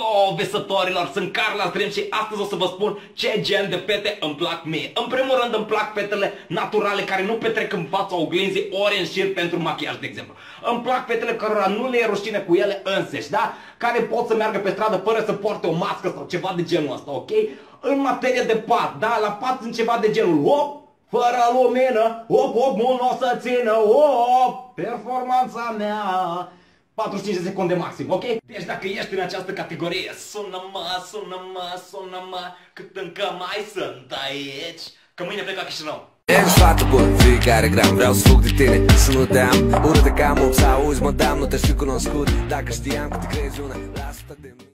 Oh, visătorilor, sunt Carla Stream și astăzi o să vă spun ce gen de fete îmi plac mie. În primul rând îmi plac fetele naturale care nu petrec în fața oglinzii ori în șir pentru machiaj, de exemplu. Îmi plac fetele cărora nu le e rușine cu ele înseși, da? Care pot să meargă pe stradă fără să poarte o mască sau ceva de genul ăsta, ok? În materie de pat, da? La pat sunt ceva de genul hop, fără lumină, hop, hop, mult o să țină, hop, performanța mea. 45 de secunde maxim, ok? Deci dacă ești în această categorie, sună-mă, sună-mă, sună-mă, cât încă mai sunt aici, că mâine plec la Chișinău. Ești fată bună, fiecare gram, vreau să fug de tine, să nu te am. Urât de cam 8 să auzi, mă dam, nu te știu cunoscut. Dacă știam că te crezi una, lasă-te de mine.